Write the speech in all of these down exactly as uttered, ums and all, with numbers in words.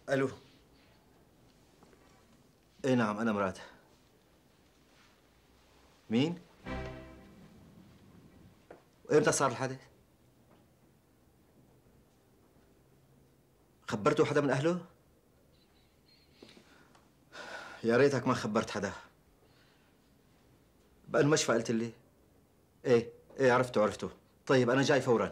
الو. اي نعم انا مراد. مين؟ وامتى صار الحدث؟ خبرتوا حدا من اهله؟ يا ريتك ما خبرت حدا. بقى المشفى قلت لي. ايه ايه عرفته عرفته. طيب انا جاي فورا.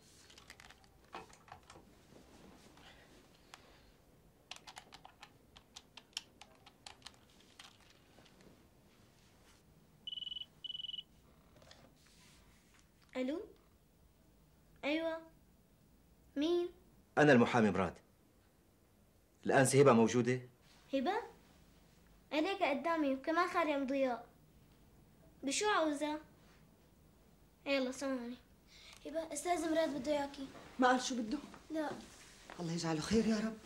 الو. ايوه. مين؟ انا المحامي مراد. الانسه هبه موجوده؟ هبه؟ عليك قدامي وكمان خالي ام ضياء. بشو عاوزة؟ يلا سامعني. هبه استاذ مراد بده اياكي. ما قال شو بده؟ لا. الله يجعله خير يا رب.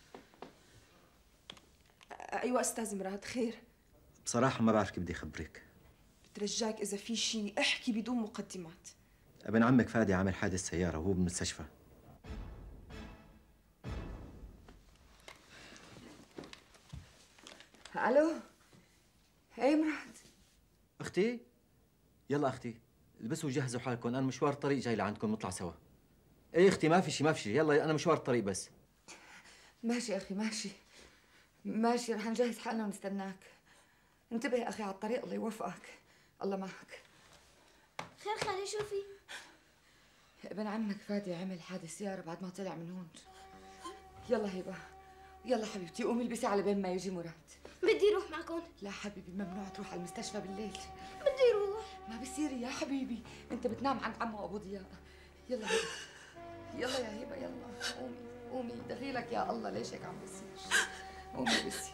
ايوه استاذ مراد خير. بصراحه ما بعرف كيف بدي اخبرك. بترجاك اذا في شيء احكي بدون مقدمات. ابن عمك فادي عامل حادث سياره وهو بالمستشفى. الو. اي مراد. اختي يلا اختي البسوا وجهزوا حالكم، انا مشوار الطريق جاي لعندكم نطلع سوا. اي اختي ما في شيء ما في شيء، يلا انا مشوار الطريق بس. ماشي اخي ماشي ماشي رح نجهز حالنا ونستناك. انتبه اخي على الطريق الله يوفقك. الله معك. خير خالي شو في؟ ابن عمك فادي عمل حادث سيارة بعد ما طلع من هون. يلا هبه يلا حبيبتي قومي البسي على بين ما يجي مراد. بدي اروح معكم. لا حبيبي ممنوع تروح على المستشفى بالليل. بدي اروح. ما بصير يا حبيبي انت بتنام عند عمه ابو ضياء. يلا هبه يلا يا هبه يلا قومي قومي دخيلك يا الله ليش هيك عم بصير. قومي بسي.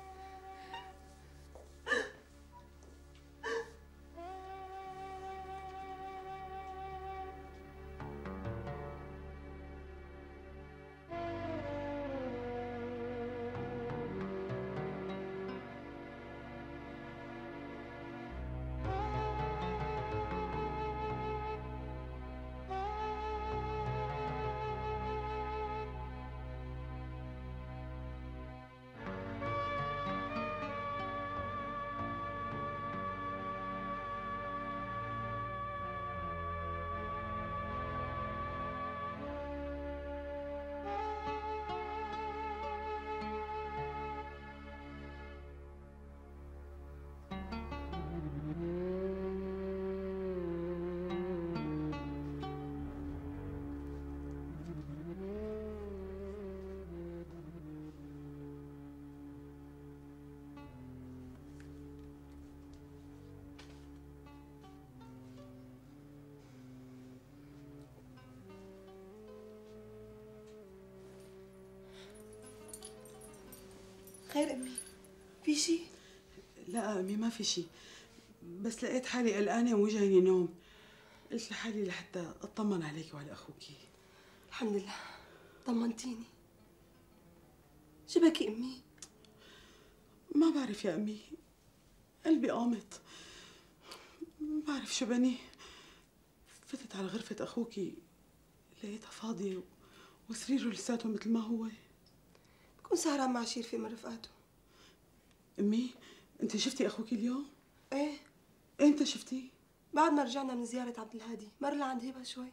خير امي؟ في شيء؟ لا امي ما في شيء، بس لقيت حالي قلقانه وجايني نوم، قلت لحالي لحتى اطمن عليك وعلى اخوكي. الحمد لله طمنتيني. شو بكي امي؟ ما بعرف يا امي، قلبي قامت، ما بعرف شو بني. فتت على غرفه اخوكي لقيتها فاضيه وسريره لساته مثل ما هو. بكون سهران مع شريفي من رفقاته. امي انت شفتي اخوكي اليوم؟ ايه. امتى شفتيه؟ بعد ما رجعنا من زيارة عبد الهادي مر لعند هبة شوي.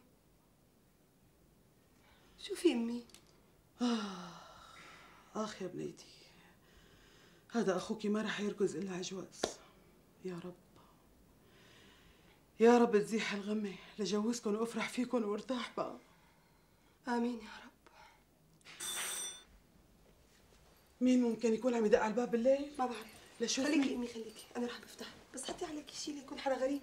شو في امي؟ آه آخ يا بنيتي، هذا أخوكي ما رح يركز إلا عجواز. يا رب يا رب تزيح الغمة لجوزكن وأفرح فيكن وارتاح بقى. آمين يا رب. مين ممكن يكون عم يدق على الباب بالليل؟ ما بعرف. لشوف خليكي مين؟ امي خليكي، أنا رح بفتح، بس حطي عليكي شيء ليكون حدا غريب.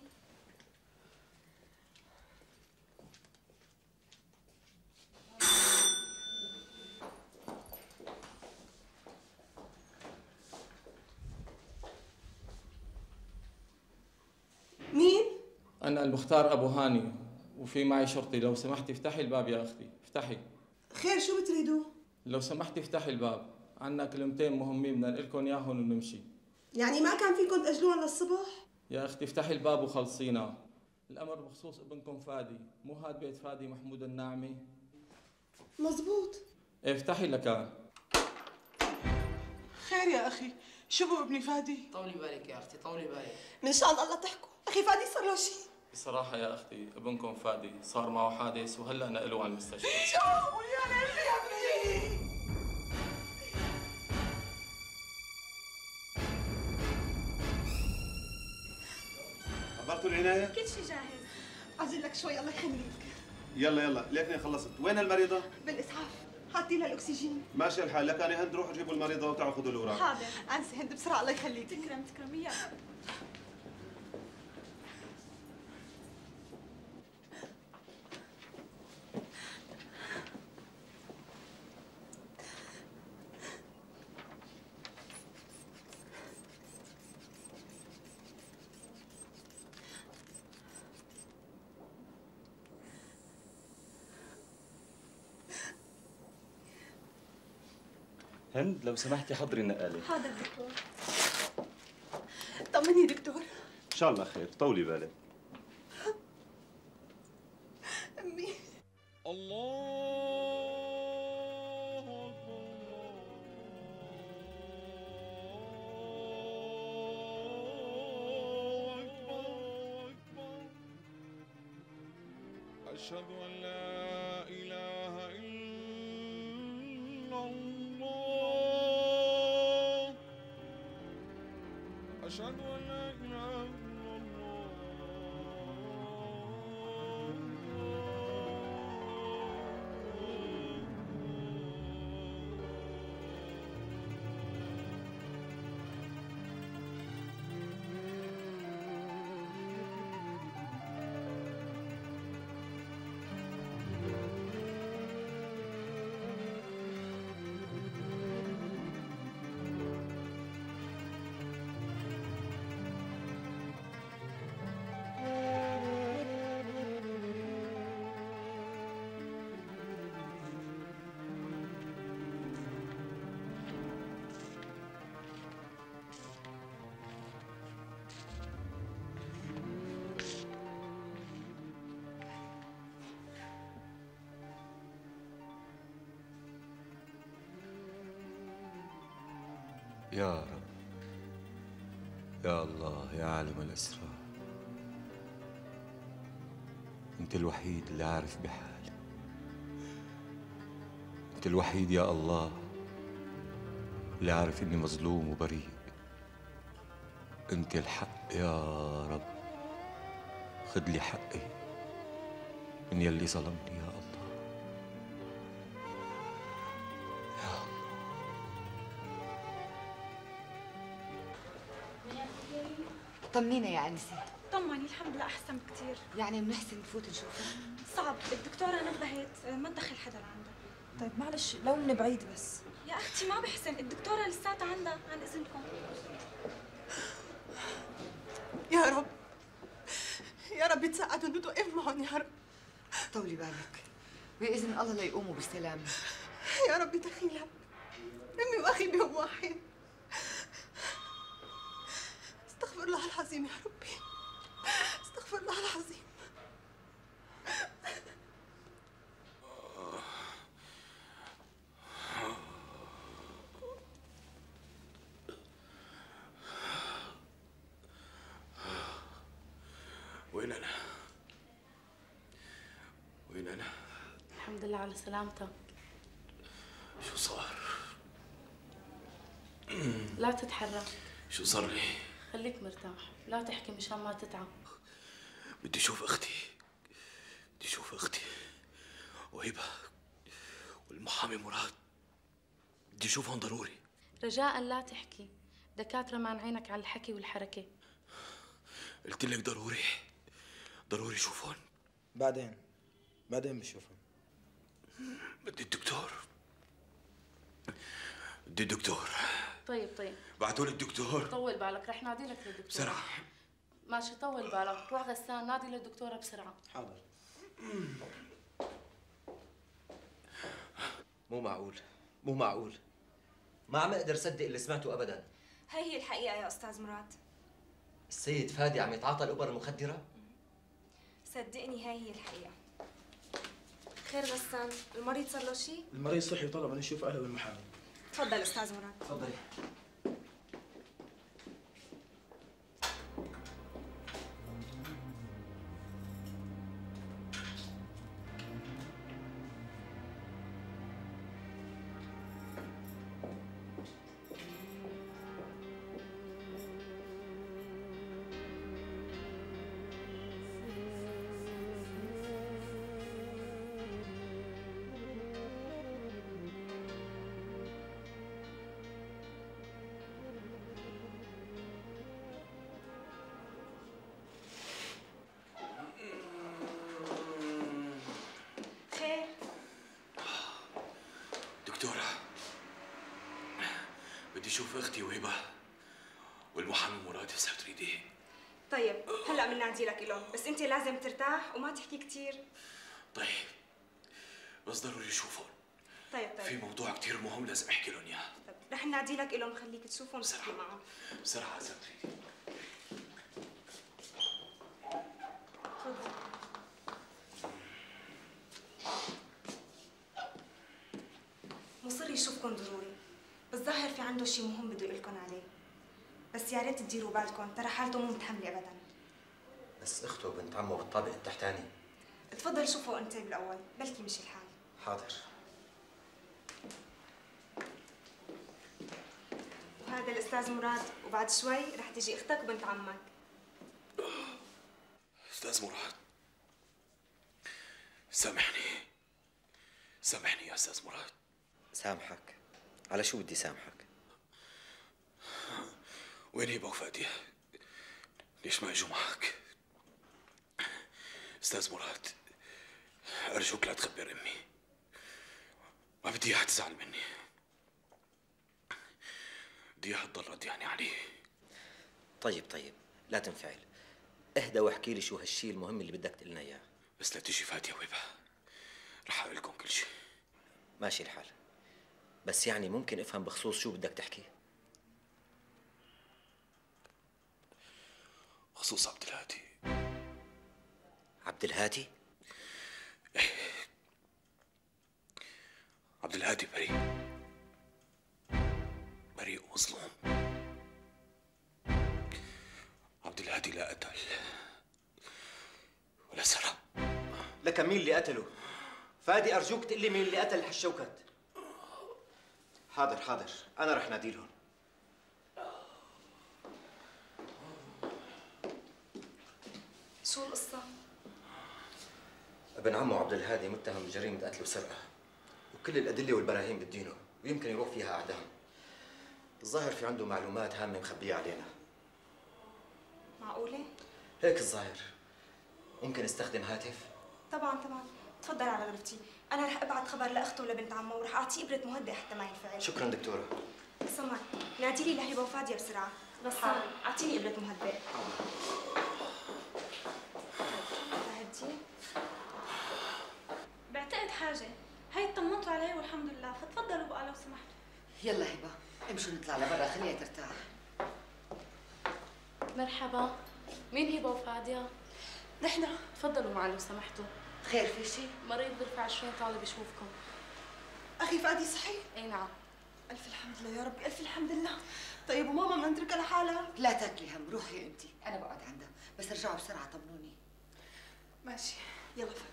مين؟ أنا المختار أبو هاني وفي معي شرطي، لو سمحتي افتحي الباب يا أختي، افتحي. خير شو بتريدوا؟ لو سمحتي افتحي الباب، عنا كلمتين مهمين بدنا نقول لكم إياهم ونمشي. يعني ما كان فيكم تأجلوهم للصبح؟ يا أختي افتحي الباب وخلصينا. الأمر بخصوص ابنكم فادي، مو هاد بيت فادي محمود الناعمي؟ مزبوط. افتحي لكان. خير يا أخي، شو بو ابني فادي؟ طولي بالك يا اختي، طولي بالك. من شان الله تحكوا، اخي فادي صار له شيء. بصراحة يا أختي ابنكم فادي صار معه حادث وهلأ نقلوه على المستشفى. شو يا ليلي يا ابني؟ خبرتوا العناية؟ كل شيء جاهز. عجل لك شوي الله يخليك. يلا يلا ليكني خلصت، وين المريضة؟ بالاسعاف، حاطي لها الاكسجين. ماشي الحال، لك أنا هند روحوا جيبوا المريضة وتعالوا خذوا الأوراق. حاضر. انسي هند بسرعه الله يخليك. تكرم تكرم يلا. هند لو سمحتي حضري النقالة. حاضر دكتور. طمني دكتور. إن شاء الله خير، طولي بالك. امي. الله أكبر. أشهد أن لا إله إلا الله. أشهد أن لا إله إلا الله. يا رب، يا الله يا عالم الأسرار، أنت الوحيد اللي عارف بحالي، أنت الوحيد يا الله اللي عارف إني مظلوم وبريء. أنت الحق يا رب، خذ لي حقي من يلي ظلمني يا الله. طمنينا يا أنسة. طمني الحمد لله أحسن بكثير. يعني بنحسن نفوت نشوفها؟ صعب، الدكتورة نبهت ما تدخل حدا لعندها. طيب معلش لو من بعيد بس. يا أختي ما بحسن، الدكتورة لساتها عندها، عن إذنكم. يا رب يا رب تساعدهم وتوقف معهم يا رب. طولي بالك، بإذن الله ليقوموا بالسلامة. يا رب دخيلك، أمي وأخي بيوم واحد. استغفر الله العظيم يا ربي، استغفر الله العظيم. وين أنا؟ وين أنا؟ الحمد لله على سلامتك. شو صار؟ لا تتحرك. شو صار لي؟ خليك مرتاح، لا تحكي مشان ما تتعب. بدي أشوف أختي، بدي أشوف أختي وهبة والمحامي مراد، بدي أشوفهم ضروري. رجاء لا تحكي، دكاترة مانعينك على الحكي والحركة. قلت لك ضروري، ضروري أشوفهم. بعدين بعدين بشوفهم. بدي الدكتور، بدي الدكتور. طيب طيب بعتوا لي الدكتور. طول بالك، رح نادي لك للدكتورة بسرعة. ماشي، طول بالك، روح غسان نادي للدكتورة بسرعة. حاضر. مو معقول، مو معقول، ما عم اقدر صدق اللي سمعته ابدا. هي هي الحقيقة يا أستاذ مراد. السيد فادي عم يتعاطى الابر المخدرة؟ صدقني هي هي الحقيقة. خير غسان، المريض صار له شيء؟ المريض صحي وطلب ان يشوف اهله والمحامي. تفضل أستاذ مراد. تفضلي. اشوف اختي وهبه والمحامي مراد اذا بتريدي. طيب هلا بننادي لك إلهم، بس انت لازم ترتاح وما تحكي كثير. طيب بس ضروري اشوفهم. طيب طيب في موضوع كثير مهم لازم احكي لهم اياه. طيب رح ننادي لك إلهم، خليك تشوفهم وتحكي معهم. بسرعه اذا بتريدي. تفضل. مصر يشوفكم ضروري، بالظاهر في عنده شيء مهم بده يقول لكم عليه، بس يا ريت تديروا بالكم، ترى حالته مو متحمله ابدا. بس اخته بنت عمه بالطابق التحتاني. تفضل شوفوا انت بالاول، بلكي مشي الحال. حاضر. وهذا الاستاذ مراد، وبعد شوي رح تيجي اختك وبنت عمك. استاذ مراد، سامحني سامحني يا استاذ مراد. سامحك؟ على شو بدي سامحك؟ وين هبه وفاديه؟ ليش ما اجوا معك؟ استاذ مراد، ارجوك لا تخبر امي، ما بدي اياها تزعل مني، بدي اياها تضل ردياني عليه. طيب طيب لا تنفعل، اهدى واحكي لي شو هالشيء المهم اللي بدك تقلنا اياه. بس لا تيجي فاديه وهبه رح اقول لكم كل شيء. ماشي الحال، بس يعني ممكن افهم بخصوص شو بدك تحكي؟ بخصوص عبد الهادي. عبد الهادي؟ ايه، عبد الهادي بريء، بريء ومظلوم. عبد الهادي لا قتل ولا سرق. لك مين اللي قتله؟ فادي ارجوك تقول لي مين اللي قتل هالشوكت. حاضر حاضر، انا رح نادي لهم. شو القصة؟ ابن عمه عبد الهادي متهم بجريمة قتل وسرقة، وكل الأدلة والبراهين بدينه، ويمكن يروح فيها أعدام. الظاهر في عنده معلومات هامة مخبية علينا. معقولة؟ هيك الظاهر. ممكن استخدم هاتف؟ طبعا طبعا، تفضل على غرفتي، أنا رح أبعت خبر لأخته ولبنت عمه ورح أعطيه إبرة مهدئ حتى ما ينفعل. شكرا دكتورة. سمر، نادي لي لهبة وفادية بسرعة. بس حاضر، أعطيني إبرة مهدئ. هدي؟ بعتقد حاجة، هي اطمنتوا علي والحمد لله، فتفضلوا بقى لو سمحتوا. يلا هبه امشوا نطلع لبرا، خليها ترتاح. مرحبا، مين هبه وفاديه؟ نحن. تفضلوا معي لو سمحتوا. خير في شيء؟ مريض برفع عشرين طالب يشوفكم. اخي فادي صحي؟ اي نعم. الف الحمد لله يا ربي، الف الحمد لله. طيب وماما بدنا نتركها لحالها؟ لا تاكلي هم، روحي انت، انا بقعد عندها، بس ارجعوا بسرعه طمنوني. ماشي، يلا فادي.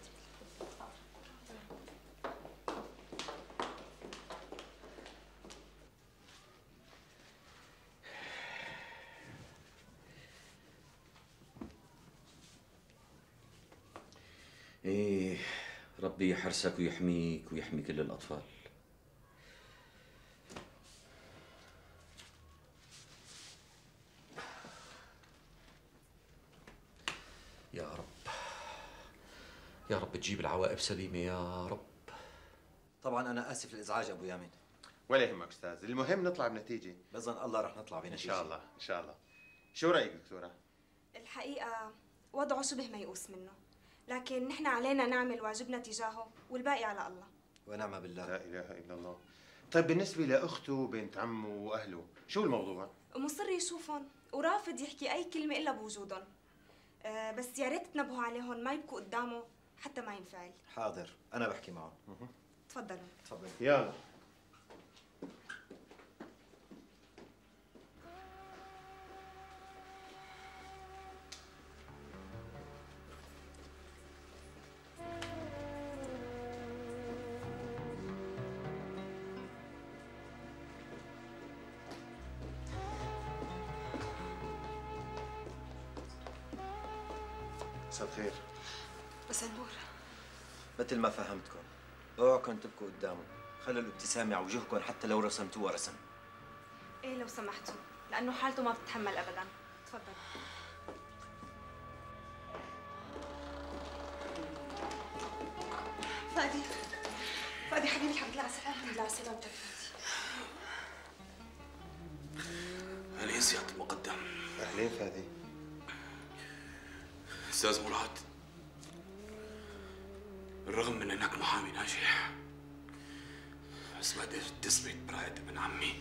ايه، ربي يحرسك ويحميك ويحمي كل الأطفال. يا رب يا رب تجيب العواقب سليمة يا رب. طبعا أنا آسف للإزعاج أبو يامن. ولا يهمك أستاذ، المهم نطلع بنتيجة. بإذن الله رح نطلع بنتيجة. إن شاء الله إن شاء الله. شو رأيك دكتورة؟ الحقيقة وضعه شبه ميؤوس منه، لكن نحن علينا نعمل واجبنا تجاهه والباقي على الله. ونعم بالله. لا إله إلا الله. طيب بالنسبة لأخته وبنت عمه وأهله، شو الموضوع؟ مصر يشوفهم ورافض يحكي أي كلمة إلا بوجودهم. أه بس يا ريت تنبهوا عليهم ما يبكوا قدامه حتى ما ينفعل. حاضر، أنا بحكي معهم. تفضلوا. تفضل. يلا. مساء الخير. مساء النور. مثل ما فهمتكم، اوعكم تبكوا قدامه، خلوا الابتسامة على وجوهكم حتى لو رسمتوها رسم. ايه لو سمحتوا، لأنه حالته ما بتتحمل أبدا. تفضل. فادي فادي حبيبي الحمد لله على سلامتك. الحمد لله على سلامتك فادي. أهلين سيادة المقدم. أهلين فادي. أستاذ مراد، بالرغم من أنك محامي ناجح بس ما قدرت تثبت براءة ابن عمي.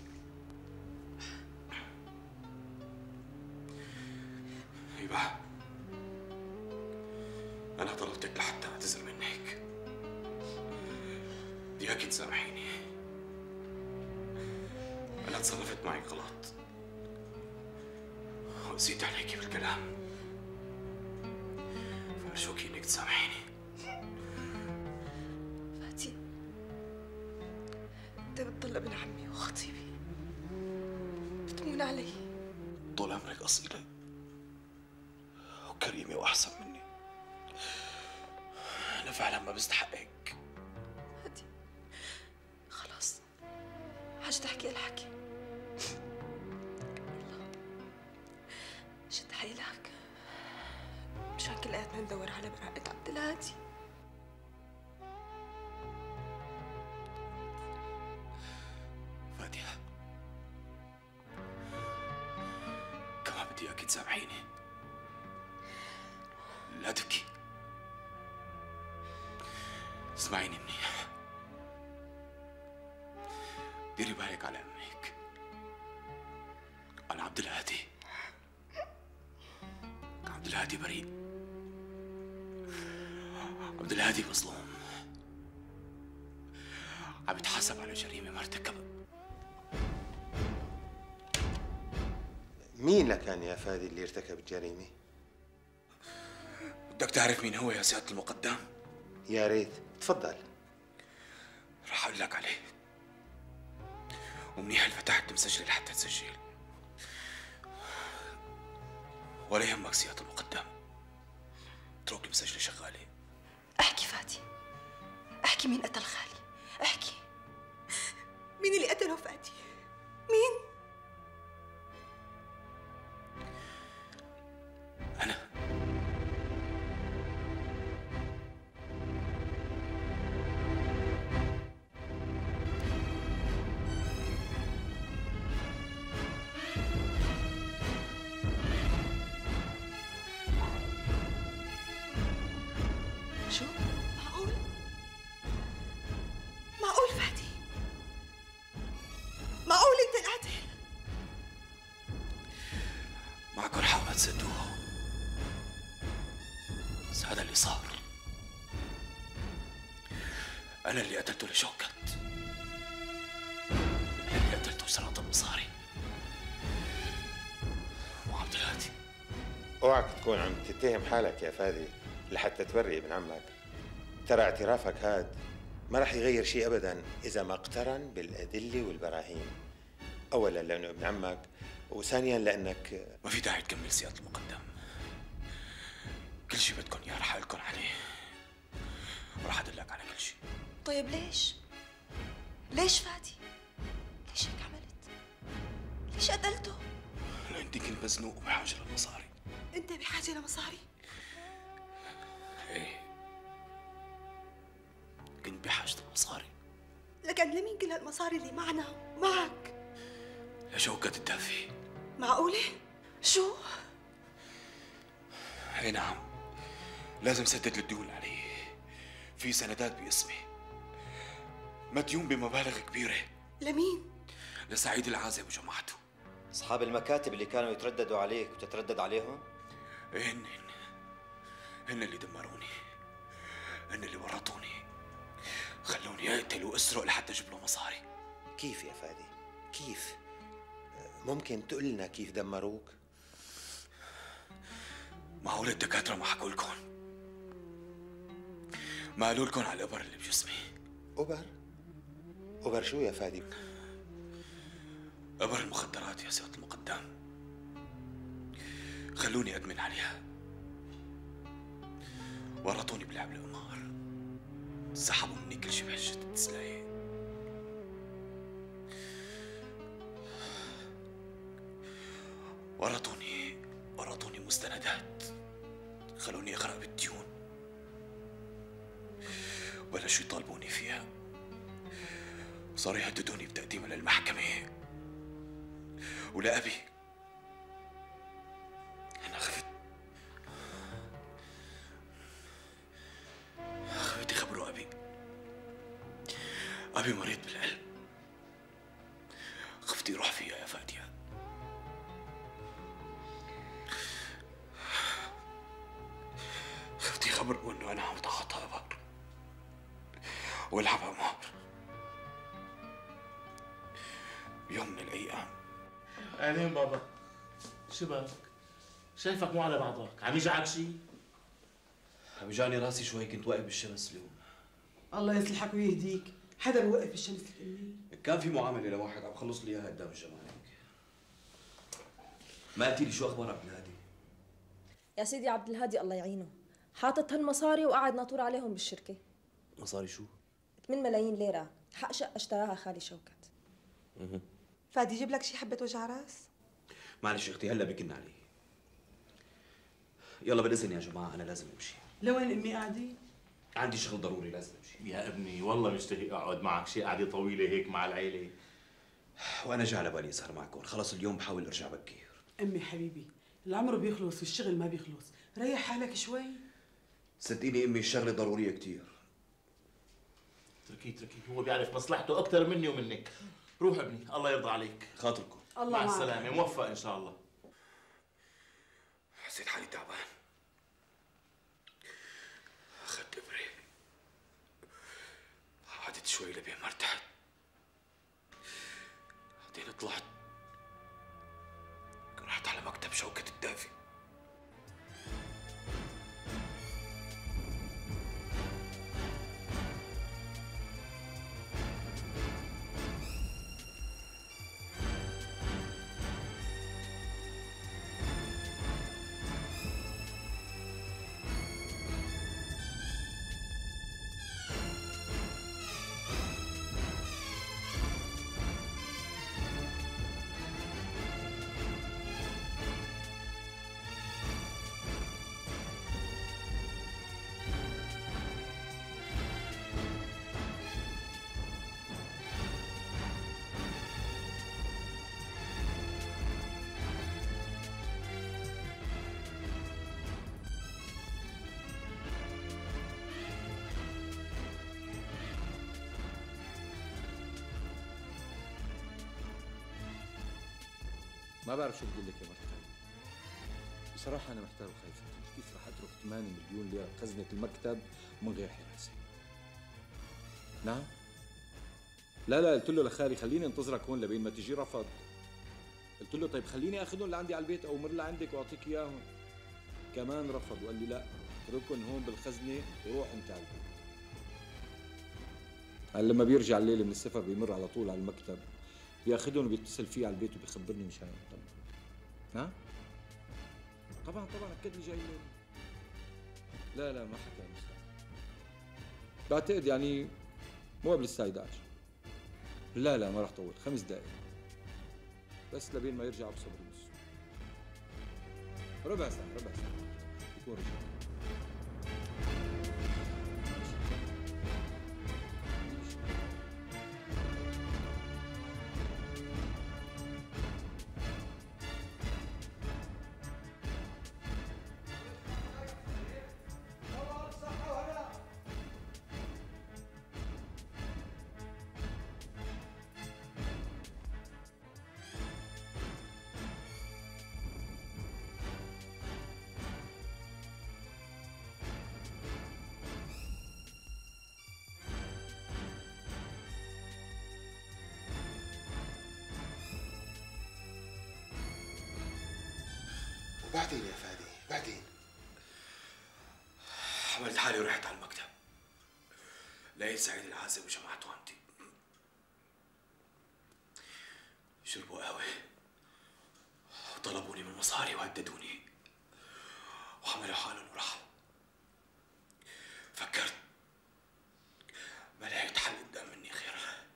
هبة، أنا طلبتك لحتى أعتذر منك. بدي أكيد تسامحيني. أنا تصرفت معك غلط وقسيت عليكي بالكلام، فأرجوكي إنك تسامحيني. فادي، أنت بتضل ابن عمي وخطيبي، بتمون علي. طول عمرك أصيلة وكريمة وأحسن مني. أنا فعلا ما بستحقك. فادي خلاص، حاج تحكي الحكي. شد حيلك مشان كلياتنا ندور على براءة عبد الهادي. فادية، كمان بدي إياكي تسامحيني. لا تبكي، اسمعيني منيح. ديري بالك على أمك. أنا عبد الهادي، عبد الهادي بريء، عبد الهادي مظلوم، عم يتحاسب على جريمة ما ارتكبها. مين لكان يا فادي اللي ارتكب الجريمة؟ بدك تعرف مين هو يا سيادة المقدم؟ يا ريت، تفضل. رح أقول لك عليه، ومنيح اللي فتحت مسجل لحتى تسجل. ولا يهمك سيادة المقدم، اترك المسجلة شغالة. احكي فادي، احكي مين قتل خالي، احكي مين اللي قتله فادي؟ مين؟ أنا. شو؟ معقول؟ معقول فادي؟ معقول انت القاتل؟ معكم حق ما تصدقوه، بس هذا اللي صار. أنا اللي قتلته لشوكت، أنا اللي قتلته وسرقت المصاري. وعبد الهادي. اوعك تكون عم تتهم حالك يا فادي لحتى تبرئ ابن عمك. ترى اعترافك هاد ما رح يغير شيء ابدا اذا ما اقترن بالادله والبراهين. اولا لانه ابن عمك، وثانيا لانك ما في داعي تكمل سيادة المقدم. كل شيء بدكم اياه رح اقول لكم عليه، ورح ادلك على كل شيء. طيب ليش؟ ليش فادي؟ ليش هيك عملت؟ ليش قتلته؟ لأني كنت مزنوق وبحاجة للمصاري. انت بحاجه لمصاري؟ ايه، كنت بحاجة للمصاري. لكن لمين كل هالمصاري اللي معنا معك؟ لشوكت الدافي. معقوله؟ شو؟ اي نعم، لازم سدد الديون علي. في سندات باسمي، مديون بمبالغ كبيرة. لمين؟ لسعيد العازب وجماعته. أصحاب المكاتب اللي كانوا يترددوا عليك وتتردد عليهم؟ إيه، هن هن اللي دمروني، هن اللي ورطوني، خلوني أقتل وأسرق لحتى أجيب له مصاري. كيف يا فادي؟ كيف؟ ممكن تقول لنا كيف دمروك؟ معقول الدكاترة ما حكوا لكم؟ ما قالوا لكم على الإبر اللي بجسمي؟ أبر؟ أبر شو يا فادي؟ إبر المخدرات يا سيادة المقدم. خلوني أدمن عليها، ورطوني بلعب القمار، سحبوا مني كل شيء بحجة التسلاية. ورطوني ورطوني مستندات، خلوني أغرق بالديون، وبلشوا يطالبوني فيها، صاروا يهددوني بتقديمها للمحكمة ولأبي. أنا خفت خفت يخبروا أبي. أبي مريض بالقلب، خفت يروح فيها يا فادية. خفت يخبروا إنه أنا عم اتعاطى أبر والعب أمار. بيوم من الأيام. أهلين بابا، شو بالك؟ شايفك مو على بعضك، عم يجعك شيء؟ عم يجاني راسي شوي، كنت واقف بالشمس اليوم. الله يصلحك ويهديك، حدا بوقف بالشمس لك امي؟ كان في معاملة لواحد عم خلص لي اياها قدام الجماعة. ما قلتي لي شو اخبار عبد الهادي؟ يا سيدي عبد الهادي الله يعينه، حاطط هالمصاري وقاعد ناطور عليهم بالشركة. مصاري شو؟ ثمانية ملايين ليرة، حق شقة اشتراها خالي شوكت. اها فادي جيب لك شي حبة وجع راس؟ معلش اختي، هلا بكن علي. يلا بالاذن يا جماعة، أنا لازم أمشي. لوين امي قاعدين؟ عندي شغل ضروري لازم أمشي. يا ابني والله مشتهي أقعد معك شي قعدة طويلة هيك مع العيلة. وأنا جاي على بالي أسهر معكم، خلص اليوم بحاول أرجع بكير. امي حبيبي، العمر بيخلص والشغل ما بيخلص، ريح حالك شوي. صدقيني أمي الشغلة ضرورية كتير. اتركيه اتركيه، هو بيعرف مصلحته أكثر مني ومنك. روح ابني، الله يرضى عليك. خاطركم. الله مع معك. السلامة، موفق إن شاء الله. حسيت حالي تعبان، أخذت إبرة، قعدت شوي لبين ما ارتحت، بعدين طلعت رحت على مكتب شوكة الدافي. ما بعرف شو بدي لك يا مرتي. بصراحة أنا محتار وخايف، كيف رح أترك ثمانية مليون ليرة خزنة المكتب من غير حراسة؟ نعم؟ لا لا، قلت له لخالي خليني انتظرك هون لبين ما تجي، رفض. قلت له طيب خليني اخذهم لعندي على البيت او مر لعندك واعطيك اياهم، كمان رفض وقال لي لا، اتركهم هون بالخزنة وروح انت على البيت. قال لما بيرجع الليلة من السفر بيمر على طول على المكتب، بياخذهم وبيتصل فيه على البيت وبيخبرني مشان يطلع. ها؟ طبعا طبعا اكد لي جاي الليلة. لا لا ما حكى مستعد. بعتقد يعني مو قبل الساعة إحدى عشر. لا لا ما راح طول، خمس دقائق بس لبين ما يرجع بصبر نص. ربع ساعة ربع ساعة يكون رجع. بعدين يا فادي بعدين عملت حالي ورحت على المكتب، لقيت سعيد العازب وجماعته عندي، شربوا قهوة وطلبوني من مصاري وهددوني وعملوا حالهم وراحوا. فكرت ما لقيت حل قدام مني غير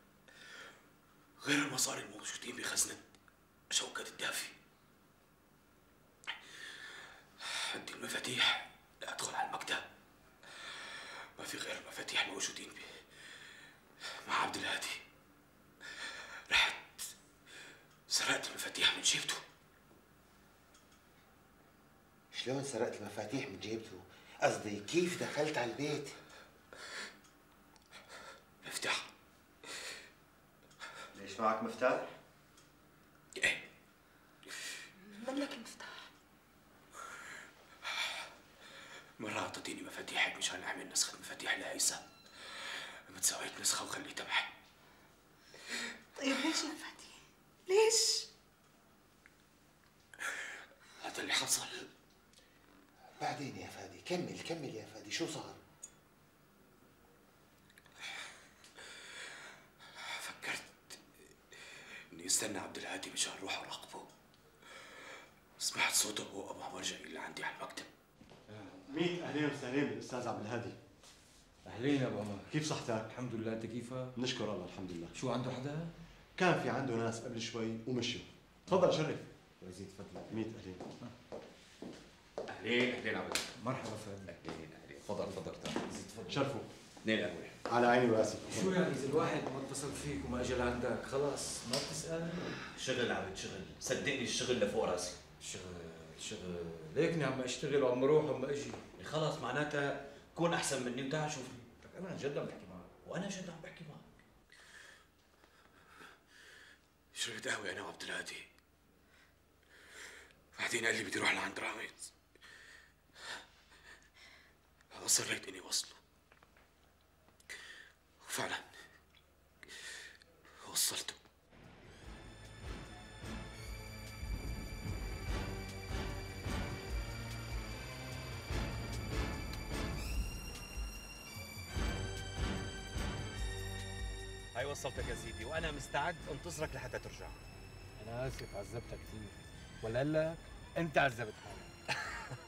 غير المصاري الموجودين بخزنة شوكة الدافي. عندي المفاتيح لأدخل على المكتب، ما في غير المفاتيح موجودين بي مع عبد الهادي. رحت سرقت المفاتيح من جيبته. شلون سرقت المفاتيح من جيبته؟ قصدي كيف دخلت على البيت؟ مفتاح. ليش معك مفتاح؟ ايه. منك المفتاح. مرة أعطتيني مفاتيحك مشان أعمل نسخة مفاتيح لهيثم. قمت سويت نسخة وخليتها معي. طيب ليش يا فادي؟ ليش؟ هذا اللي حصل. بعدين يا فادي كمل كمل يا فادي، شو صار؟ فكرت إني استنى عبد الهادي مشان أروح أراقبه. سمعت صوته هو أبو عمر جاي لعندي على المكتب. ميت اهلين وسهلين بالاستاذ عبد الهادي. اهلين يا ابو عمر. كيف صحتك؟ الحمد لله، انت كيفك؟ نشكر الله الحمد لله. شو عنده حدا؟ كان في عنده ناس قبل شوي ومشوا. تفضل شرف. ويزيد فضلك. ميت اهلين. اهلين اهلين عبد. مرحبا فندم. اهلين اهلين، تفضل تفضل تعال. يزيد فضلك. شرفوا. اثنين قهوه. على عيني وراسي. شو يعني اذا الواحد ما اتصل فيك وما اجى لعندك خلاص ما بتسال؟ شغل عبد شغل، صدقني الشغل لفوق راسي. شغل شغل ليكني عم اشتغل وعم اروح وعم اجي. خلاص معناتها كون احسن مني وتعال شوفني. لك انا جد عم بحكي معك. وانا جد عم بحكي معك. شربت قهوة أنا وعبد الهادي. بعدين قال لي بدي أروح لعند رامز. أصريت إني وصله. وفعلا وصلته. هاي وصلتك يا سيدي وانا مستعد انتظرك لحتى ترجع. انا اسف عذبتك كثير، ولا لك انت عذبت حالك.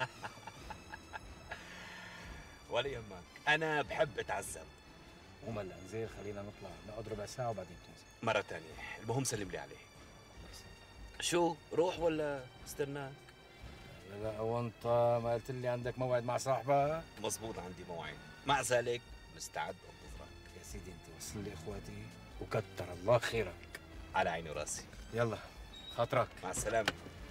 ولا يهمك، انا بحب اتعذب. قوم هلا انزل، خلينا نطلع نقعد ربع ساعه وبعدين تنزل. مره ثانيه، المهم سلم لي عليه. شو روح ولا استناك؟ لا لا وانت ما قلت لي عندك موعد مع صاحبك؟ مزبوط عندي موعد، مع ذلك مستعد انتظرك. يا سيدي انت وصل لي اخواتي وكتر الله خيرك. على عيني وراسي. يلا خاطرك. مع السلامه.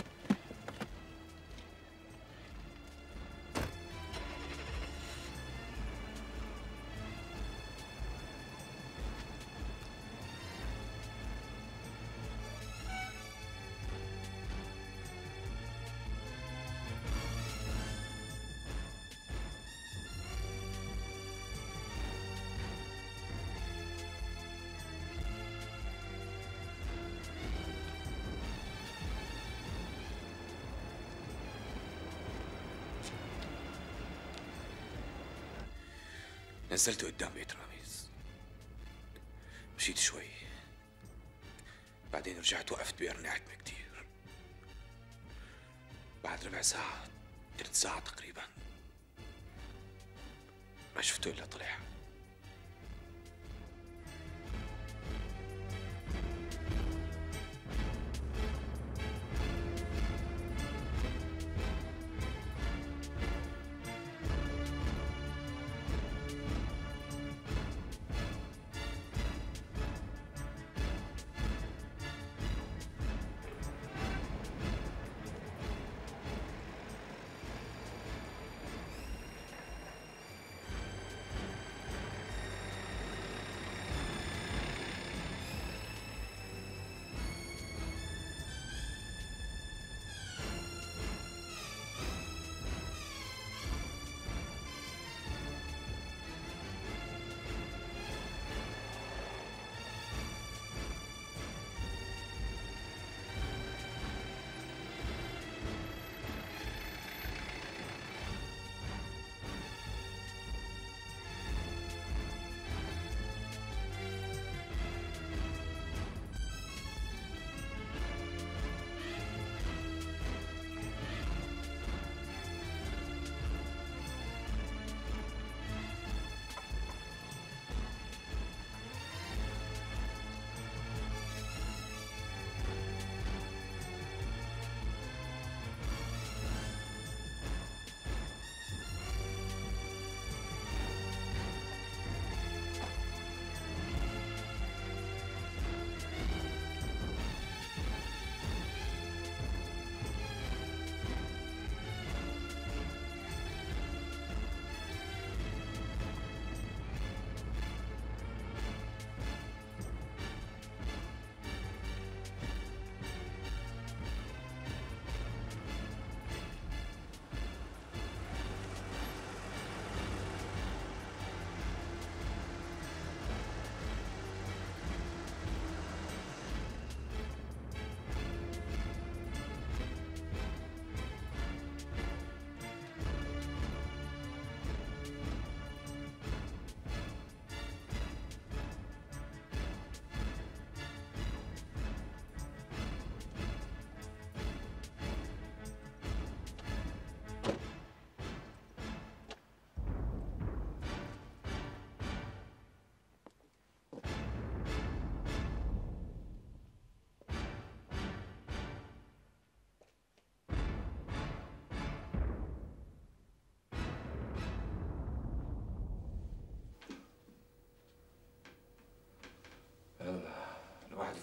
نزلت قدام بيت رامز. مشيت شوي، بعدين رجعت وقفت بقرنعة مكتير. بعد ربع ساعة ثلث ساعة تقريبا ما شفته إلا طلع.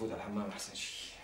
نفوت على الحمام احسن شيء.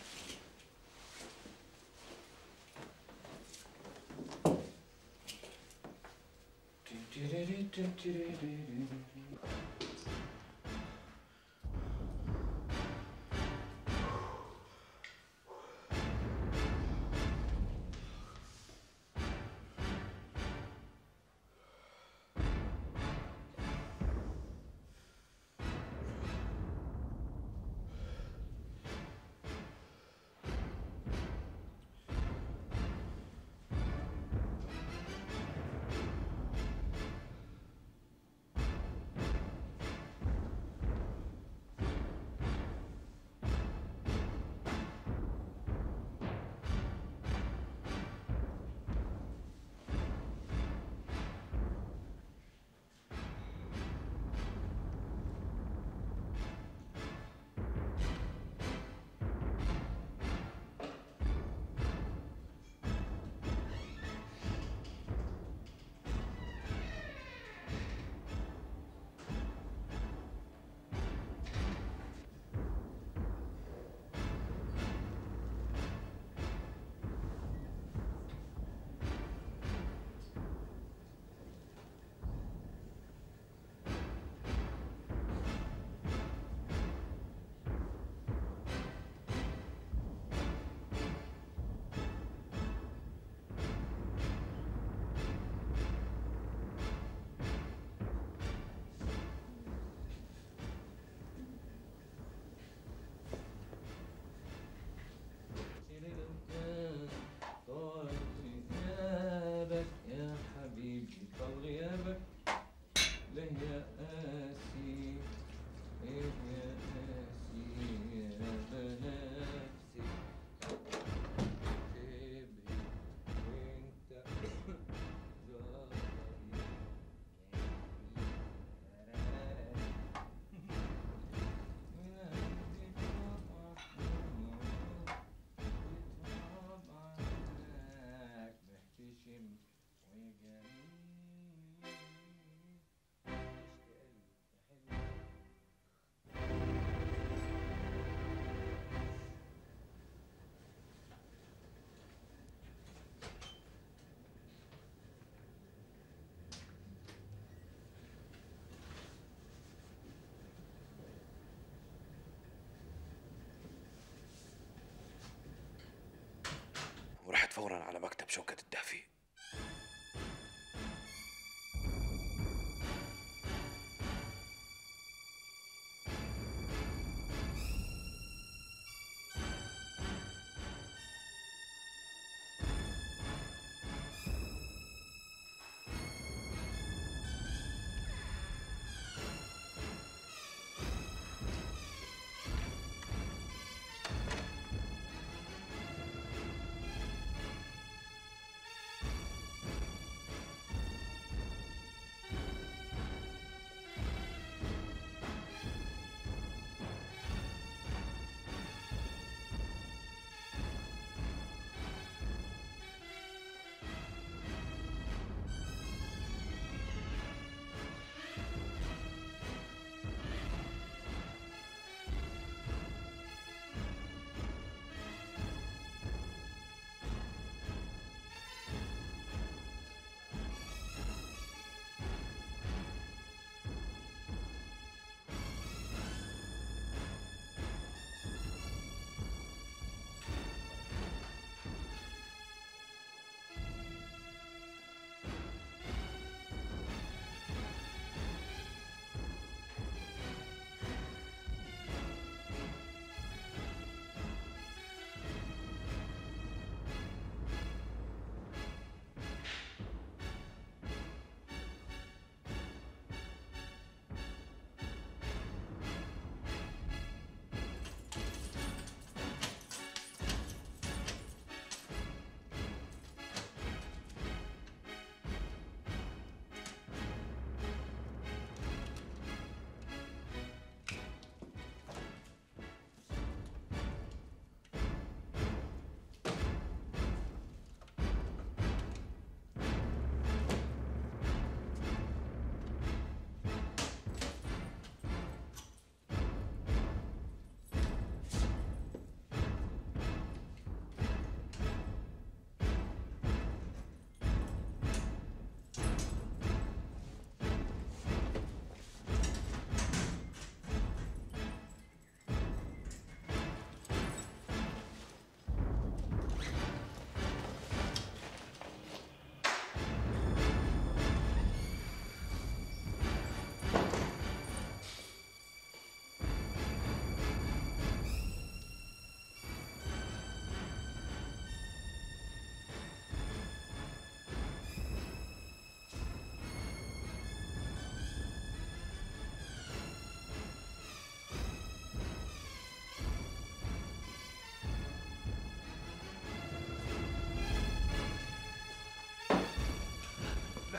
ورحت فورا على مكتب شوكة الدافي.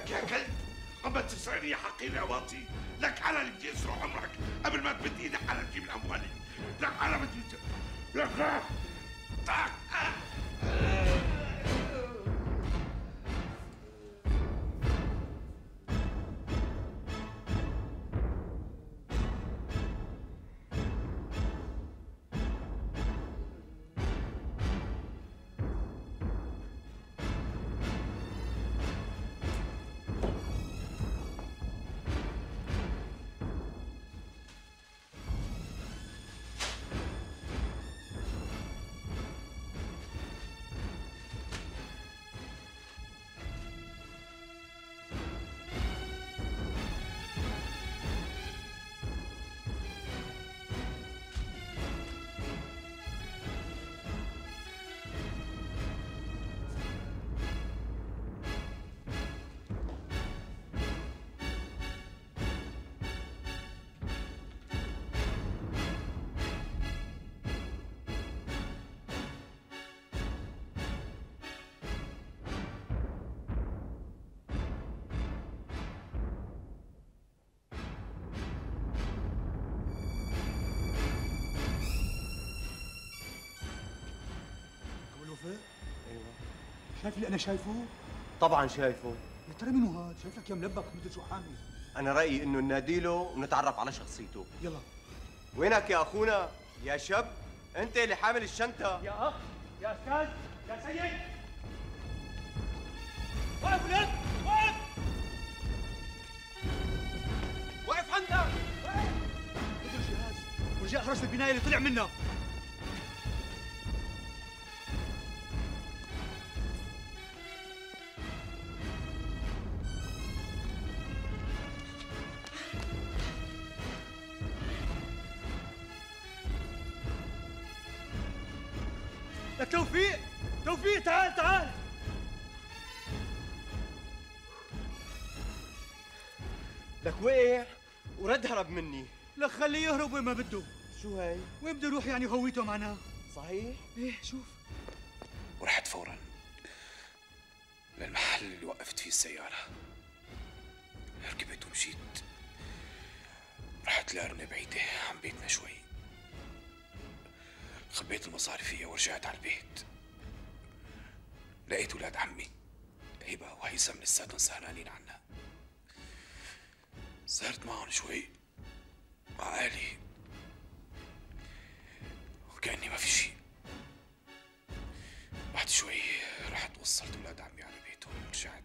لك يا كلب، اما تسرقني يا حقير يا واطي، لك انا اللي بدي اسرق عمرك قبل ما تمد ايدك على تجيب الاموال. لك انا بدي لك تعال. ايوه شايف اللي انا شايفه؟ طبعا شايفه. يا ترى منو هاد؟ شايف لك يا ملبك مثل شو حامي. انا رايي انه نناديله ونتعرف على شخصيته. يلا. وينك يا اخونا يا شاب؟ انت اللي حامل الشنطه. يا اخ يا استاذ يا سيد. وقف ولد وقف. وقف عندك. وقف. خذوا الجهاز ورجع اخرج البنايه اللي طلع منها. لك توفيق توفيق تعال تعال. لك وقع ورد هرب مني. لك خليه يهرب وين ما بده. شو هي؟ وين بده يروح يعني هويته معناها؟ صحيح؟ ايه شوف. ورحت فورا للمحل اللي وقفت فيه السيارة، ركبت ومشيت. رحت لأرنة بعيدة عن بيتنا شوي، خبيت المصاري فيها ورجعت على البيت. لقيت ولاد عمي هبة وهيثم لساتهم سهرانين عنا. سهرت معهم شوي مع أهلي وكأني ما في شيء. بعد شوي رحت وصلت ولاد عمي على بيتهم ورجعت.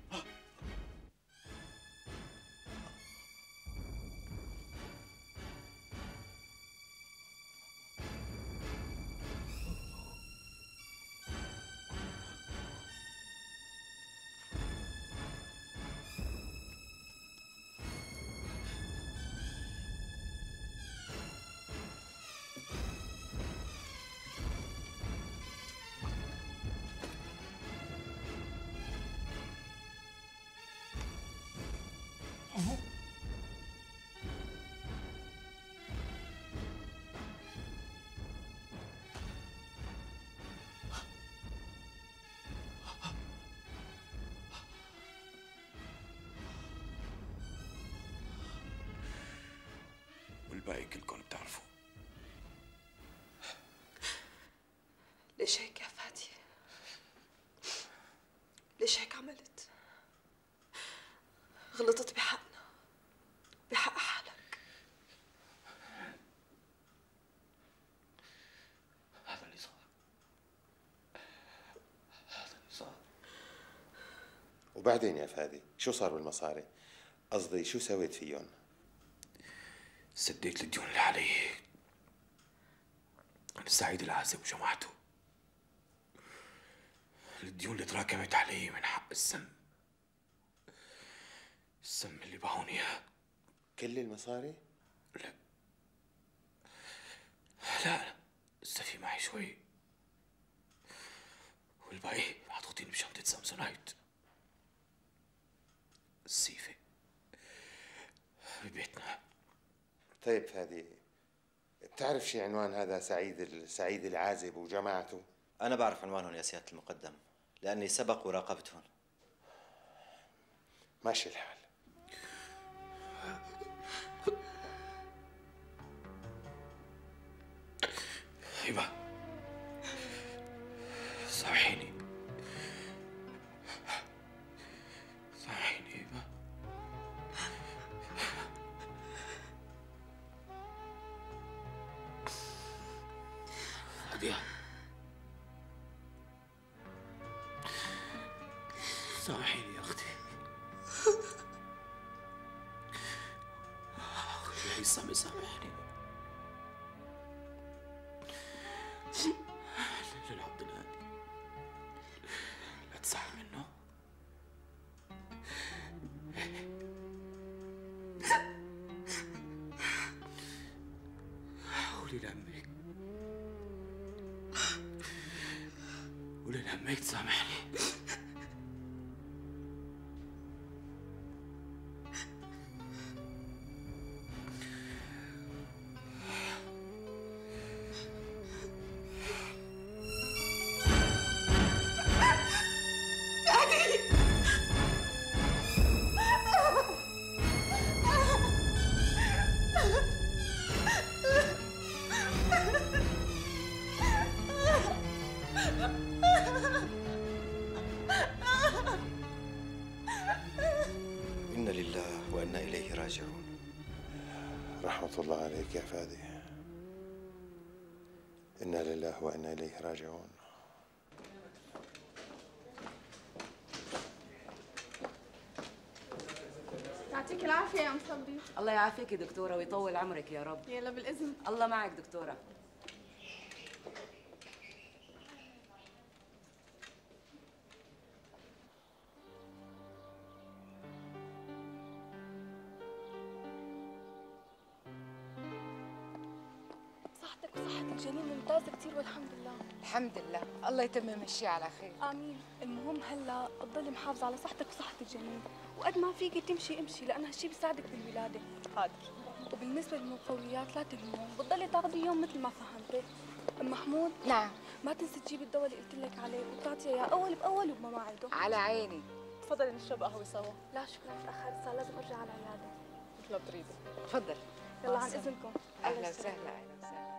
والباقي كلكم بتعرفوا. ليش هيك يا فادي؟ ليش هيك عملت؟ غلطت بحقنا، بحق حالك. هذا اللي صار، هذا اللي صار. وبعدين يا فادي شو صار بالمصاري؟ قصدي شو سويت فيهم؟ سديت الديون اللي علي لسعيد العازب وجماعته. الديون اللي تراكمت علي من حق السم، السم اللي باعوني اياه. كل المصاري؟ لا لا لسه في معي شوي، والباقي محطوطين بشنطة سامسونايت السيفة ببيتنا. طيب فادي، بتعرف شي عنوان هذا سعيد سعيد العازب وجماعته؟ أنا بعرف عنوانهم يا سيادة المقدم، لأني سبق وراقبتهم. ماشي الحال. هبة سامحيني، سامحيني هبة. هدية سامحيني يا أختي. أخوي هيثم سامحني. للعبد الهادي لا تزعل منه. قولي لأمك، قولي لأمك تسامحني. إنا لله وإنا إليه راجعون. رحمة الله عليك يا فادي. إنا لله وإنا إليه راجعون. يعطيك العافية يا مصبي. الله يعافيك دكتورة ويطول عمرك يا رب. يلا بالإذن. الله معك دكتورة. صحتك وصحة الجنين ممتازة كتير والحمد لله. الحمد لله، الله يتمم الشيء على خير. آمين. المهم هلا تضلي محافظة على صحتك وصحة الجنين، وقد ما فيكي تمشي امشي لأن هالشيء بيساعدك بالولادة. حاضر. وبالنسبة للمقويات لا تهمليهم، بتضلي تاخذي يوم مثل ما فهمتك. أم محمود؟ نعم. ما تنسي تجيبي الدواء اللي قلت لك عليه وتعطيه اياه أول بأول وبمواعيده. على عيني. تفضلي نشرب قهوة سوا. لا شكرا تأخرت، صار لازم أرجع على العيادة. مثل ما تريدي. تفضل. يلا عن إذنكم. أهلا وسهلا. أهلا وسهلا.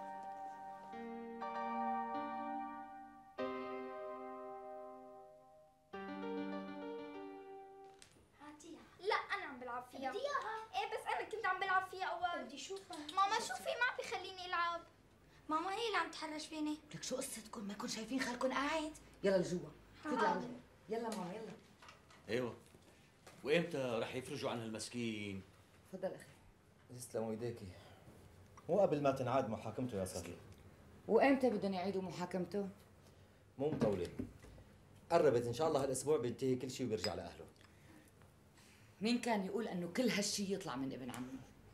لا انا عم بلعب فيها. بدي اياها. ايه بس انا كنت عم بلعب فيها اول. بدي اشوفها. ماما شوفي ما عم بخليني العب. ماما هي اللي عم تحرش فيني. لك شو قصتكم؟ ما كن شايفين خالكم قاعد؟ يلا لجوا. فوت لجوا. يلا ماما يلا. ايوه. وامتى رح يفرجوا عن هالمسكين؟ تفضل اخي. يسلموا ايديكي. مو قبل ما تنعاد محاكمته يا صاحبي. وامتى بدهم يعيدوا محاكمته؟ مو مطولة. قربت ان شاء الله هالاسبوع بينتهي كل شيء وبيرجع لاهله. مين كان يقول انه كل هالشي يطلع من ابن عمه؟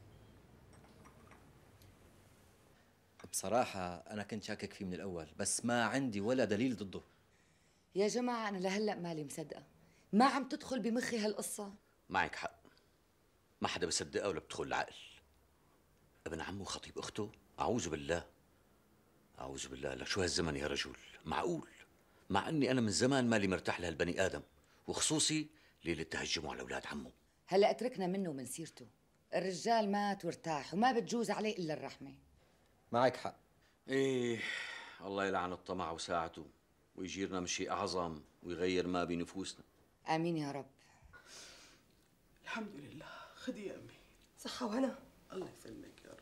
بصراحة أنا كنت شاكك فيه من الأول، بس ما عندي ولا دليل ضده. يا جماعة أنا لهلأ مالي مصدقة، ما عم تدخل بمخي هالقصة. معك حق، ما حدا بصدقها ولا بدخل العقل. ابن عمه خطيب أخته؟ أعوذ بالله، أعوذ بالله. لا شو هالزمن يا رجل، معقول؟ مع أني أنا من زمان مالي مرتاح لهالبني آدم، وخصوصي ليلة تهجموا على أولاد عمه. هلأ اتركنا منه ومن سيرته، الرجال مات وارتاح وما بتجوز عليه إلا الرحمة. معك حق. إيه، الله يلعن الطمع وساعته ويجيرنا من شيء أعظم ويغير ما بنفوسنا. آمين يا رب. الحمد لله. خدي يا أمي. صحة وهنا. الله يسلمك يا رب.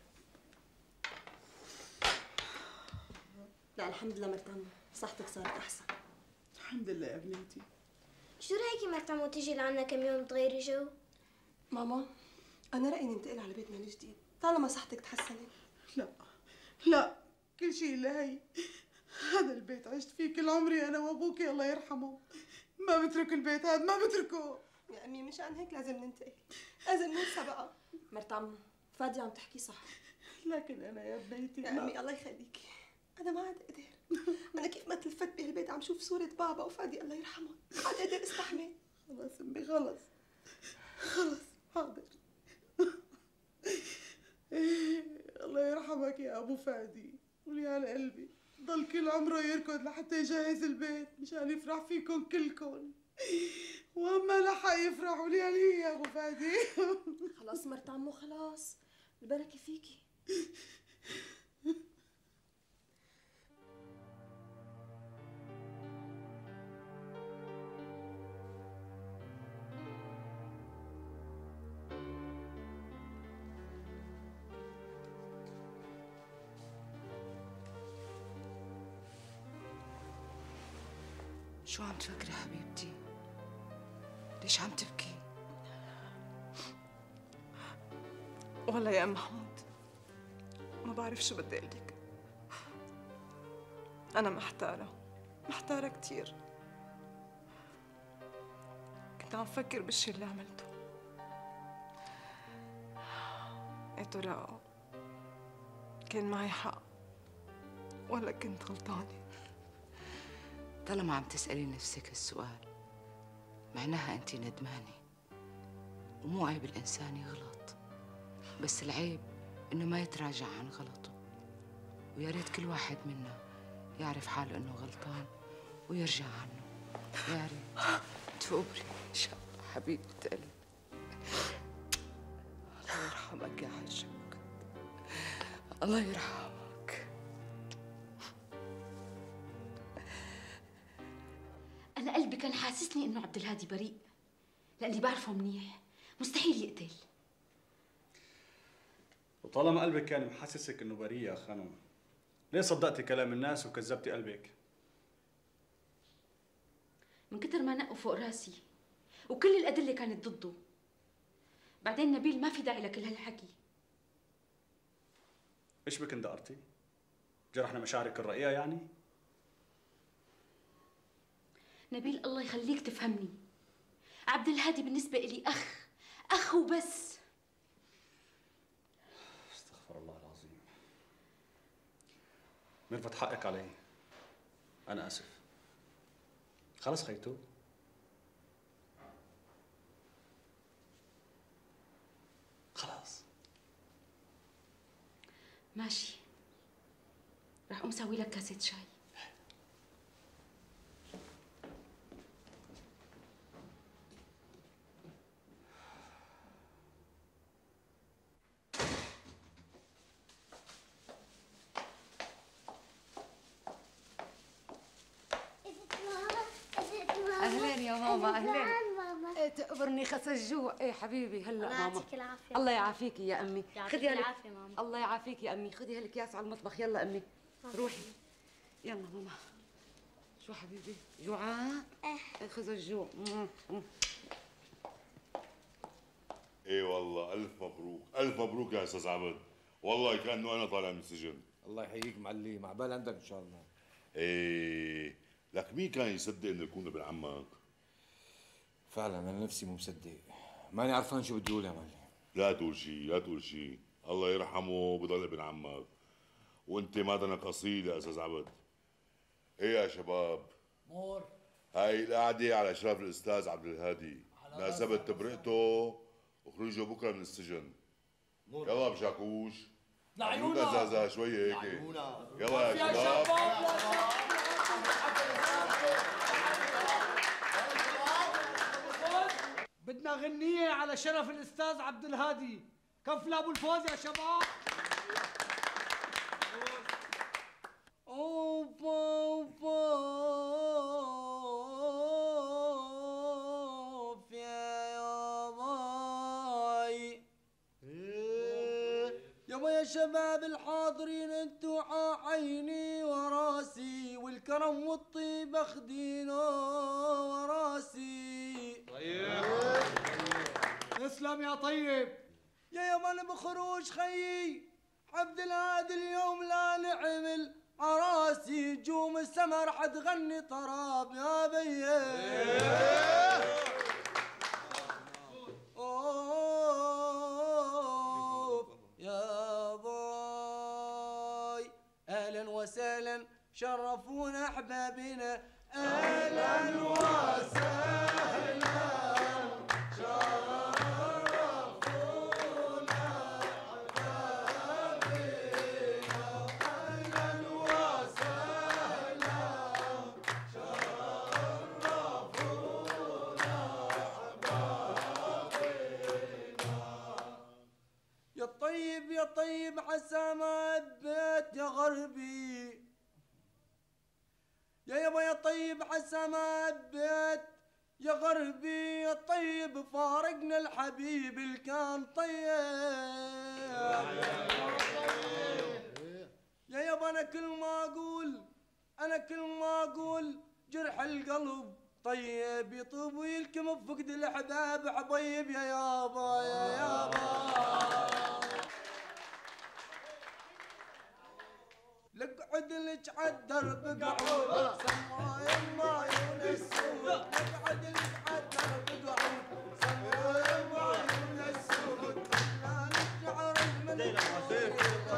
لا الحمد لله مرتم، صحتك صارت أحسن. الحمد لله يا بنيتي. شو رأيكي مرتم وتيجي لعنا كم يوم تغيري جو؟ ماما أنا رأيي ننتقل على بيتنا الجديد طالما صحتك تحسنت. لا لا، كل شيء إلا هي. هذا البيت عشت فيه كل عمري أنا وأبوكي الله يرحمه. ما بترك البيت هذا، ما بتركه. يا أمي مشان هيك لازم ننتقل، لازم ننسى بقى. مرتم فادي عم تحكي صح، لكن أنا يا بنيتي يا أمي الله يخليكي أنا ما عاد أقدر. أنا كيف ما تلفت بهالبيت عم شوف صورة بابا وفادي الله يرحمهم، ما عاد أقدر أستحمل. خلص أمي خلص خلص. حاضر. الله يرحمك يا أبو فادي، ولي على قلبي ضل كل عمره يركض لحتى يجهز البيت مشان يفرح فيكم كلكم. واما لحق يفرحوا لي علي يا ابو فادي. خلاص مرت عمو خلاص، البركه فيكي. شو عم تفكري حبيبتي؟ ليش عم تبكي؟ والله يا ام محمود ما بعرف شو بدي اقلك. انا محتاره محتاره كثير. كنت عم فكر بالشي اللي عملته. يا ترى كان معي حق ولا كنت غلطانه؟ طالما عم تسألي نفسك السؤال معناها أنت ندمانة، ومو عيب الإنسان يغلط، بس العيب إنه ما يتراجع عن غلطه. ويا ريت كل واحد منا يعرف حاله إنه غلطان ويرجع عنه. يا ريت تقبري إن شاء الله حبيبة قلبي. الله يرحمك يا حاج مجد، الله يرحمك. أنا قلبي كان حاسسني إنه عبد الهادي بريء، لأني بعرفه منيح، مستحيل يقتل. وطالما قلبك كان محسسك إنه بريء يا خانم، ليه صدقتي كلام الناس وكذبتي قلبك؟ من كتر ما نقوا فوق راسي وكل الأدلة كانت ضده. بعدين نبيل ما في داعي لكل هالحكي. إيش بك اندقرتي؟ جرحنا مشاعرك الرقيقة يعني؟ نبيل الله يخليك تفهمني، عبد الهادي بالنسبة إلي أخ، أخ وبس. استغفر الله العظيم. ميرفت حقك علي، أنا آسف. خلص خيتو. خلاص ماشي، رح أقوم سوي لك كاسة شاي. اهلين يا ماما، اهلين. تقبرني خس الجوع. ايه حبيبي هلا الله ماما. يعطيك العافية. الله يعافيكي يا امي. يعطيك خدي هالك- العافية ماما. الله يعافيكي يا امي، خدي هالكياس على المطبخ. يلا امي روحي. يلا ماما. شو حبيبي جوعان؟ ايه خذ الجوع. مم. مم. ايه والله الف مبروك الف مبروك يا استاذ عبد، والله كانه انا طالع من السجن. الله يحييك معلم، عبال عندك ان شاء الله. ايه لك مين كان يصدق انه يكون ابن عمك؟ فعلا انا نفسي مو مصدق، ماني عرفان شو بدي اقول يا معلم. لا تقول شيء لا تقول شيء، الله يرحمه بضل ابن عمك، وانت مادنك اصيل يا استاذ عبد. ايه يا شباب، مور هاي القعدة على اشراف الاستاذ عبد الهادي، ناسبت تبرئته وخروجه بكره من السجن. يلا بشاكوش لعيونا زازا شوي هيك. يلا يا شباب. بدنا غنية على شرف الأستاذ عبد الهادي. كف لأبو الفوز يا شباب. أوبا أوبا يا باي. يابا يا شباب الحاضرين انتو عيني وراسي، والكرم والطيب اخدينا وراسي. طيب اسلم يا طيب. يا يابا انا بخروج خيي عبد الهادي اليوم لا نعمل عراسي، جوم السما رح تغني طراب يا بيي. أوه يا باي. اهلا وسهلا شرفونا احبابنا، اهلا وسهلا شرفونا احبابنا، اهلا وسهلا شرفونا يا طيب عسى ما بيت يا غربي، يا يابا يا طيب عسى ما بيت يا غربي، يا طيب فارقنا الحبيب اللي كان طيب. يا يابا انا كل ما اقول انا كل ما اقول جرح القلب طيب يطوب ويلكم بفقد الاحباب عطيب يا يابا يا يابا. لقعد لك عالدرب قعود سما يما عيون السود، لقعد لك عالدرب قعود سما يما عيون السود، خلى الشعر المنثور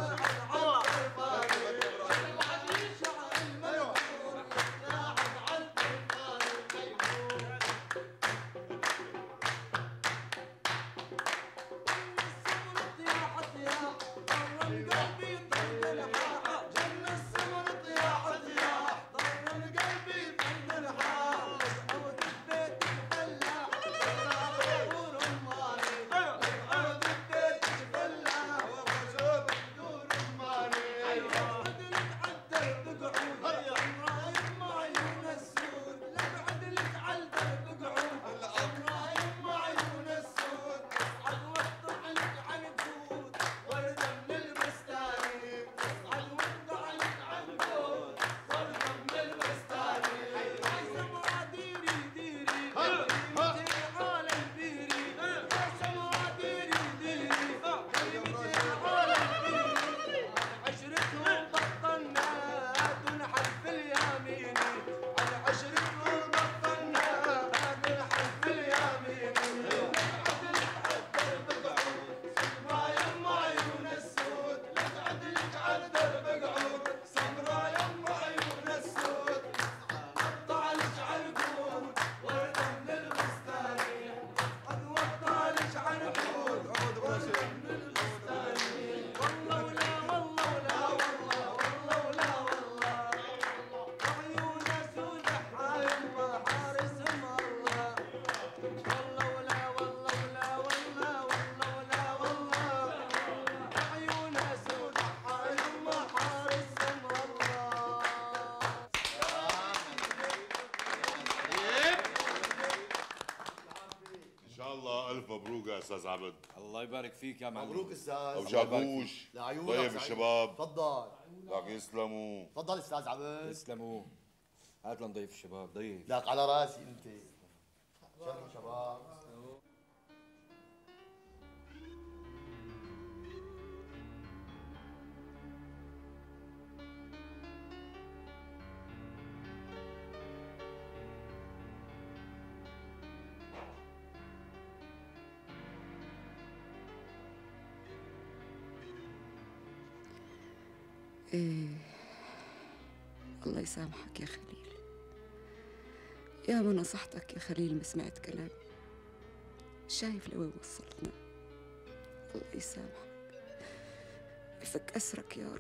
مبروك يا استاذ عبد. الله يبارك فيك يا معلم. مبروك استاذ. ابو شاكوش. لعيونك طيب الشباب. تفضل. لك يسلموا. تفضل استاذ عبد. يسلموا. هات لنضيف الشباب ضيف. لك على راسي انت. شرفوا شباب. إيه الله يسامحك يا خليل، يا ما نصحتك يا خليل ما سمعت كلامي. شايف لوين وصلتنا. الله يسامحك، يفك أسرك يا رب.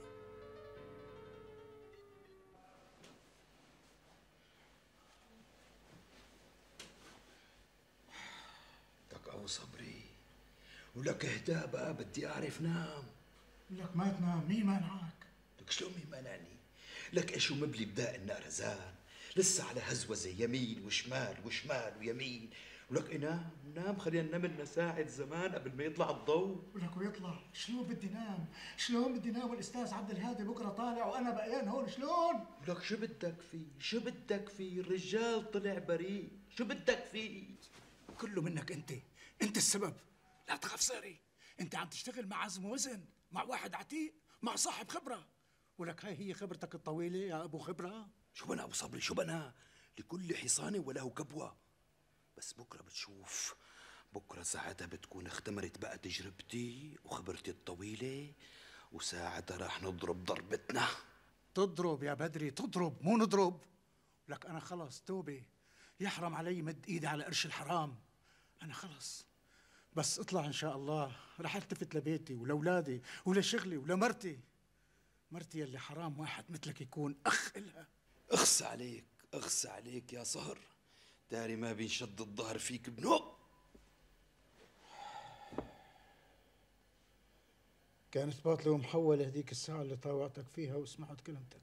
لك أبو صبري ولك اهدى بقى، بدي أعرف نام. لك ما تنام، مين مانعك؟ لك شلون مين مانعني؟ لك ايش ومبلي بداء النار زان، لسه على هزوزه يمين وشمال وشمال ويمين، ولك انام نام، خلينا ننام لنا ساعة زمان قبل ما يطلع الضوء. ولك ويطلع، شلون بدي نام؟ شلون بدي نام والاستاذ عبد الهادي بكره طالع وانا بقيان هون، شلون؟ ولك شو بدك فيه؟ شو بدك فيه؟ الرجال طلع بريء، شو بدك فيه؟ كله منك انت، انت السبب. لا تخاف ساري، انت عم تشتغل مع عزم وزن، مع واحد عتيق، مع صاحب خبره. ولك هاي هي خبرتك الطويله يا ابو خبره. شو بنا ابو صبري شو بنا؟ لكل حصانه وله كبوه. بس بكره بتشوف، بكره ساعتها بتكون اختمرت بقى تجربتي وخبرتي الطويله، وساعتها راح نضرب ضربتنا. تضرب يا بدري، تضرب مو نضرب. لك انا خلص توبه، يحرم علي مد ايدي على قرش الحرام. انا خلص، بس اطلع ان شاء الله رح التفت لبيتي ولاولادي ولشغلي ولمرتي. مرتي اللي حرام واحد مثلك يكون اخ إلها. اخس عليك، اخس عليك يا صهر، داري ما بينشد الظهر فيك بنوب. كانت باطلة ومحولة هذيك الساعة اللي طاوعتك فيها وسمعت كلمتك.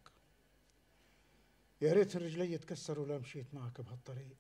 يا ريت رجلي تكسروا لا مشيت معك بهالطريق.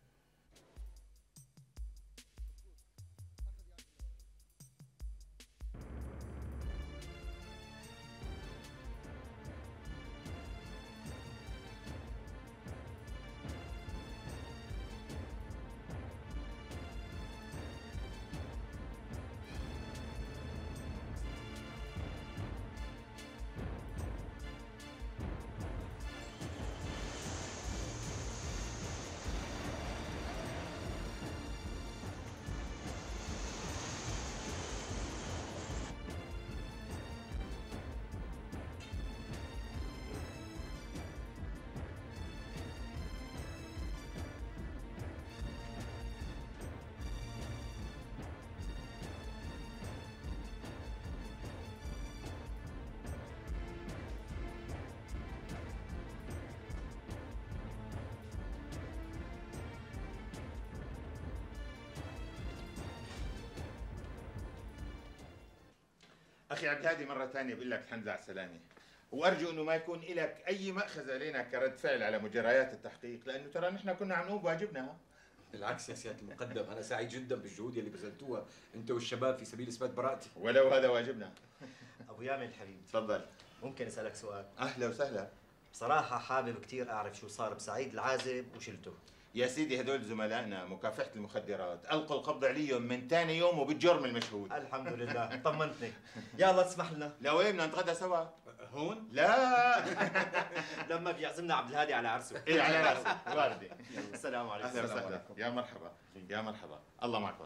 اخي عبد الهادي مره ثانيه بقول لك الحمد لله على السلامه، وارجو انه ما يكون لك اي ماخذ علينا كرد فعل على مجريات التحقيق، لانه ترى نحن كنا عم نقوم بواجبنا. بالعكس يا سياده المقدم، انا سعيد جدا بالجهود اللي بذلتوها انت والشباب في سبيل اثبات براءتي. ولو هذا واجبنا. ابو يامن الحبيب، تفضل. ممكن اسالك سؤال؟ اهلا وسهلا. بصراحه حابب كثير اعرف شو صار بسعيد العازب وشلته. يا سيدي هدول زملائنا مكافحة المخدرات ألقوا القبض عليهم من ثاني يوم وبالجرم المشهود. الحمد لله، طمنتني. يلا تسمح لنا. لوين بدنا نتغدى سوا؟ هون؟ لا لما بيعزمنا عبد الهادي على عرسه. إيه على راسي، واردة. السلام عليكم. أهلا وسهلا، يا مرحبا، يا مرحبا، الله معكم.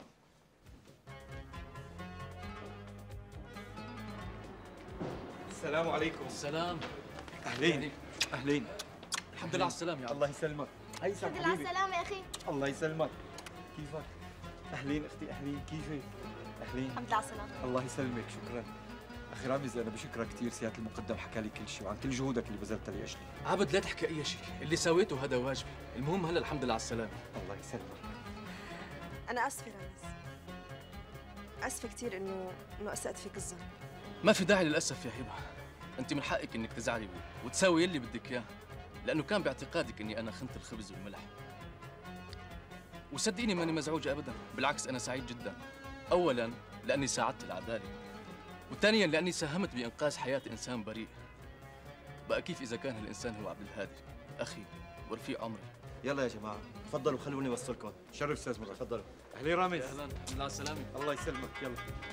السلام عليكم. السلام. أهلين أهلين. الحمد لله على السلامة يا عم. الله يسلمك. هيثم الحمد لله على السلامة يا أخي. الله يسلمك. كيفك؟ أهلين أختي أهلين، كيفك؟ أهلين. الحمد لله على السلامة. الله يسلمك، شكرا. أخي رامز أنا بشكرك كثير، سيادة المقدم حكى لي كل شيء وعن كل جهودك اللي بذلتها لأجلي. عبد لا تحكي أي شيء، اللي سويته هذا واجبي، المهم هلا الحمد لله على السلامة. الله يسلمك. أنا آسفة رامز. آسفة كثير إنه إنه أسأت فيك الظن. ما في داعي للأسف يا هبة، أنت من حقك إنك تزعلي وتساوي يلي بدك إياه، لأنه كان باعتقادك إني أنا خنت الخبز والملح. وصدقيني ماني مزعوج أبداً، بالعكس أنا سعيد جداً. أولاً لأني ساعدت العدالة، وثانياً لأني ساهمت بإنقاذ حياة إنسان بريء. بقى كيف إذا كان هالإنسان هو عبد الهادي، أخي ورفيق عمري. يلا يا جماعة، تفضلوا خلوني أوصلكم. شرف أستاذ مراد. تفضلوا. أهلين رامز. أهلاً، الحمد لله على السلامة. الله يسلمك، يلا.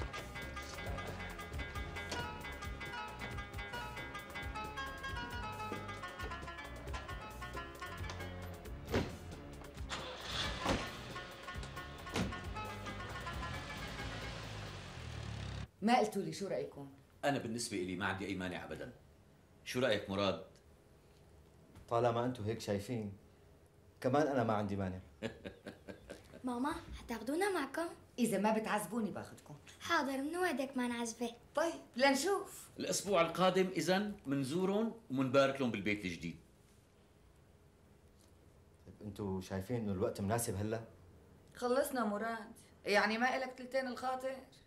ما قلتوا لي شو رأيكم؟ أنا بالنسبة إلي ما عندي أي مانع أبداً. شو رأيك مراد؟ طالما أنتم هيك شايفين، كمان أنا ما عندي مانع. ماما هتاخدونا معكم؟ إذا ما بتعذبوني باخدكم. حاضر، بنوعدك ما نعذبك. طيب لنشوف. الأسبوع القادم إذن منزورهم ومنبارك لهم بالبيت الجديد. طيب أنتم شايفين إنه الوقت مناسب هلا؟ خلصنا مراد، يعني ما إلك تلتين الخاطر؟